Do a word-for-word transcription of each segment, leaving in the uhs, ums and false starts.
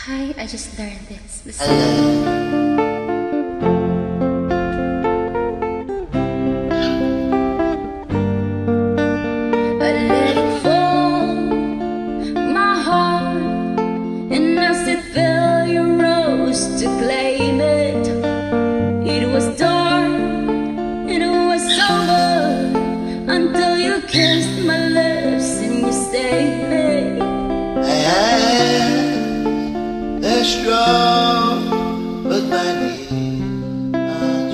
Hi, I just learned this. Listen. I let it fall, my heart, and I still felt your rose to claim it. It was dark and it was somber until you kissed my lips and you stayed there. Strong, but my knees are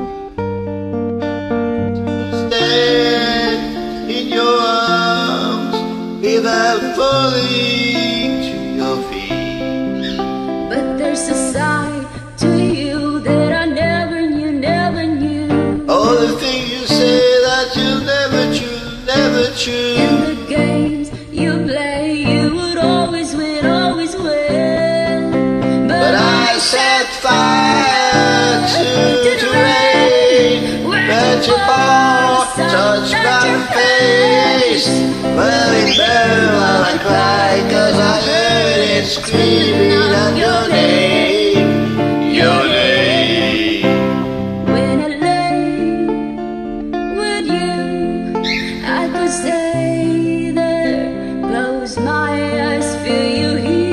true to stand in your arms without falling to your feet. But there's a side to you that I never knew, never knew. All the things you say that you'll never choose, never choose. In the games you play, you would always win, always win. But I set fire to the rain when your paw touched my face. Well, it burned while I cried, cause I heard it screaming out your name, your name. When I lay with you, I could stay there, close my eyes, feel you here.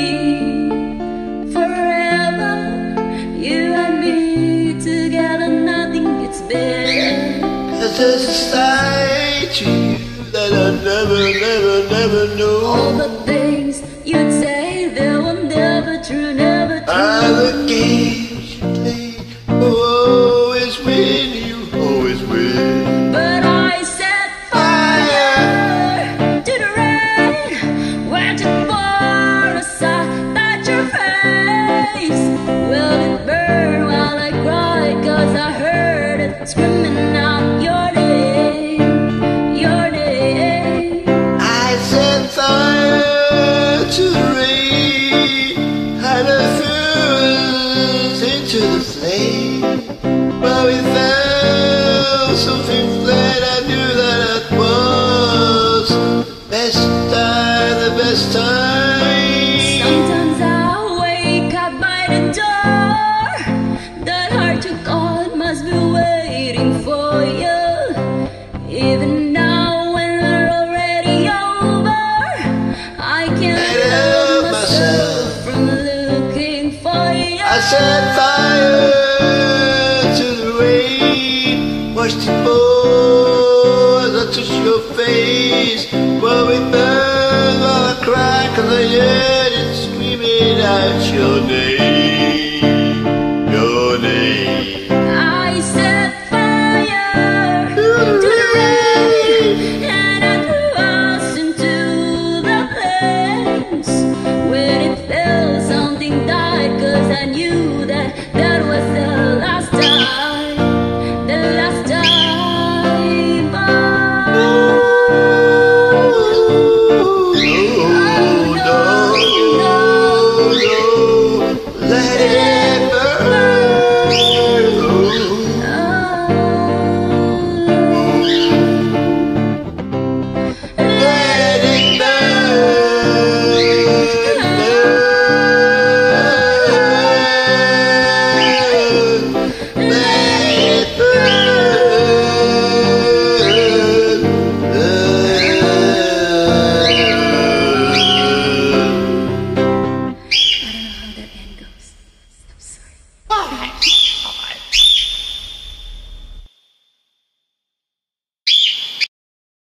Cause there's a side to you that I never, never, never knew. All the things you'd say, they were never true, never true. All the games you play, oh, always win, you always win. But I set fire to the rain, went too far aside, touch your face. Well, it burned while I cried, cause I heard it screaming out your name, your name. I set fire to the rain, and I flew into the flame. But we found something that I knew that it was the best time, the best time. Sometimes I wake up by the door, that heart you called must be waiting for you. Even now when they're already over, I can't help myself from looking for you. I set fire to the rain, watched it pour as I touched your face. Well, we burned while I cried, cause I heard it screaming out your name.